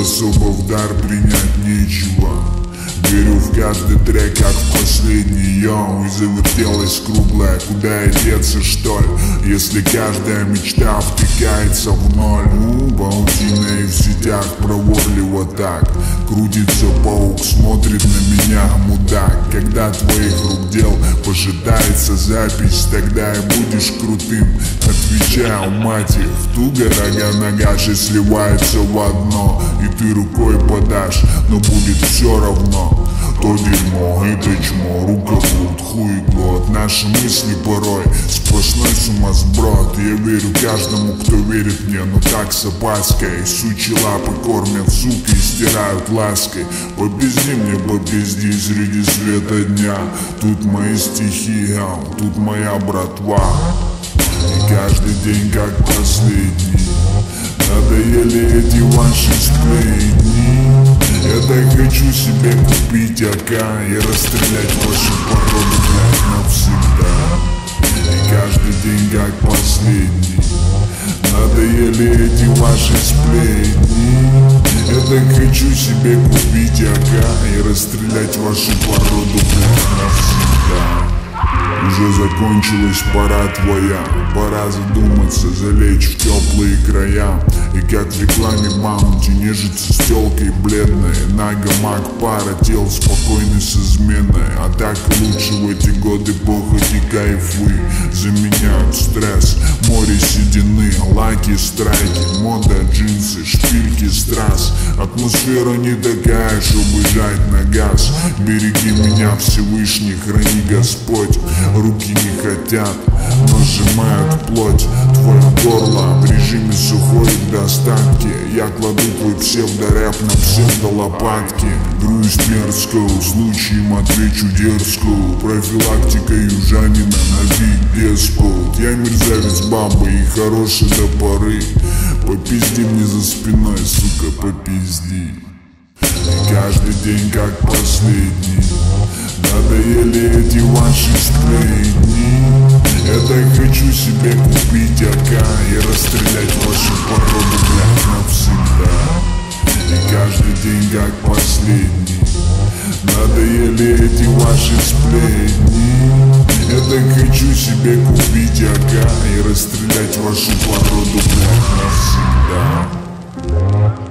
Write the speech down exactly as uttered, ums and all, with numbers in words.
особо в дар принять нечего. Верю в каждый трек, как в последний, йоу. И завертелась круглая, куда и деться, что ли, если каждая мечта втыкается в ноль. Ну, паутина и в сетях проворливо так крутится паук, смотрит на меня мудак. Когда твоих рук дел пожидается запись, тогда и будешь крутым. Отвечаю, мать их, туго рога-нога же сливается в одно. И ты рукой подашь, но будет все равно. То дерьмо, это чмо, руковод, хуй год. Наши мысли порой сплошной сумасброд. Я верю каждому, кто верит мне, но так с опаской. Сучьи лапы кормят, сука, и стирают лаской. Попизди мне, попизди среди света дня. Тут мои стихи, тут моя братва. И каждый день как последний. Надоели эти ваши сплетни. Я так хочу себе купить АК и расстрелять вашу породу, блядь, навсегда. И каждый день как последний. Надоели эти ваши сплетни. Я так хочу себе купить АК и расстрелять вашу породу, блядь, навсегда. Уже закончилась пора твоя, пора задуматься, залечь в теплые края. И как в рекламе Баунти нежится с телкой бледной. На гамак пара тел спокойной с изменой. А так лучше в эти годы похоти кайфы заменяют стресс. Море седины, лаки, страйки, мода, джинсы, шпильки, страз. Атмосфера не такая, чтобы жать на газ. Береги меня, Всевышний, храни Господь. Руки не хотят, но сжимают плоть. Твое горло в режиме сухой достатки. Я кладу твой псевдорэп на псевдолопатки. Грусть мерзкую, случаем отвечу дерзкую. Профилактика южанина на биг деспот. Я мерзавец бабы и хороший до поры. Попизди мне за спиной, сука, попизди. И каждый день как последний. Надоели эти ваши сплетни. Я так хочу себе купить АК и расстрелять вашу породу, блядь, навсегда. И каждый день как последний. Надоели эти ваши сплетни. Я так хочу себе купить АК и расстрелять вашу породу, блядь, навсегда.